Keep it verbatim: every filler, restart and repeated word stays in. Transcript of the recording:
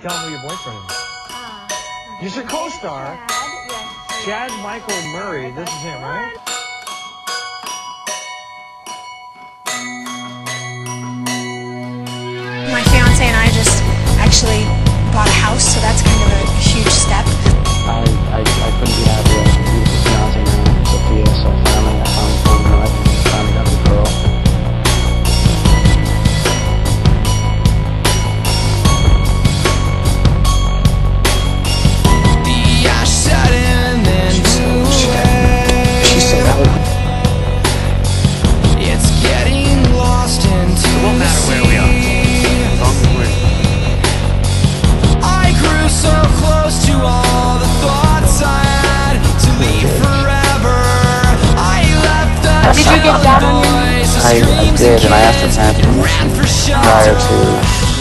Tell me who your boyfriend is. Uh, He's your co-star. Chad, yes. Chad Michael Murray. This is him, right? My fiance and I just actually bought a house, so that's kind of a huge step. I, I, I couldn't be happier. I have a beautiful fiance now, Sophia, so finally I found the love of my life and finally got the girl. The ash set in and blew away. She's so loud. It's getting lost into It won't matter where we are. As long as we're... I grew so close to all the thoughts I had to leave forever. I left the Did you get down on your noise, the I, I screams did, and I asked kids her parents ran for prior shelter. to